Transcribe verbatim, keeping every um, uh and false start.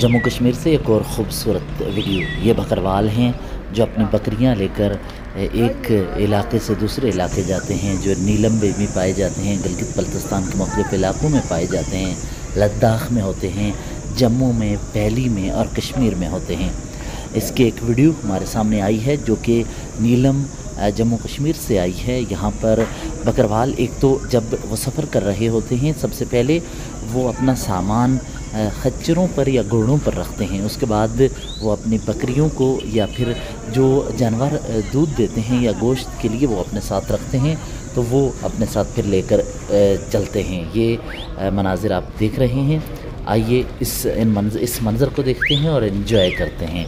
जम्मू कश्मीर से एक और ख़ूबसूरत वीडियो। ये बकरवाल हैं जो अपनी बकरियां लेकर एक इलाके से दूसरे इलाके जाते हैं, जो नीलम में पाए जाते हैं, गिलगित बल्तिस्तान के मुख्तलिफ़ इलाकों में पाए जाते हैं, लद्दाख में होते हैं, जम्मू में, पहली में और कश्मीर में होते हैं। इसकी एक वीडियो हमारे सामने आई है जो कि नीलम जम्मू कश्मीर से आई है। यहाँ पर बकरवाल एक तो जब वो सफ़र कर रहे होते हैं, सबसे पहले वो अपना सामान खच्चरों पर या घोड़ों पर रखते हैं। उसके बाद वो अपनी बकरियों को या फिर जो जानवर दूध देते हैं या गोश्त के लिए वो अपने साथ रखते हैं, तो वो अपने साथ फिर लेकर चलते हैं। ये मनाजिर आप देख रहे हैं। आइए इस इन मंजर इस मंज़र को देखते हैं और इन्जॉय करते हैं।